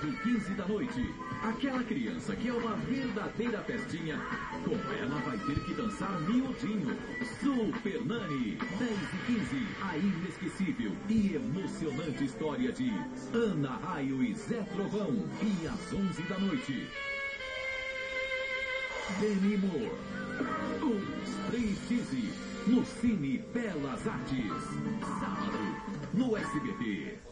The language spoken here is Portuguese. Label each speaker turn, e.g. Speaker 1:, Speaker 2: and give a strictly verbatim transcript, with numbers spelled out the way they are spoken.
Speaker 1: nove e quinze da noite. Aquela criança que é uma verdadeira festinha, com ela vai ter que dançar miudinho. Super Nani, dez e quinze. A inesquecível e emocionante história de Ana Raio e Zé Trovão. E às onze da noite, Demi Moore, o Striptease, no Cine Belas Artes. Sábado, no S B T.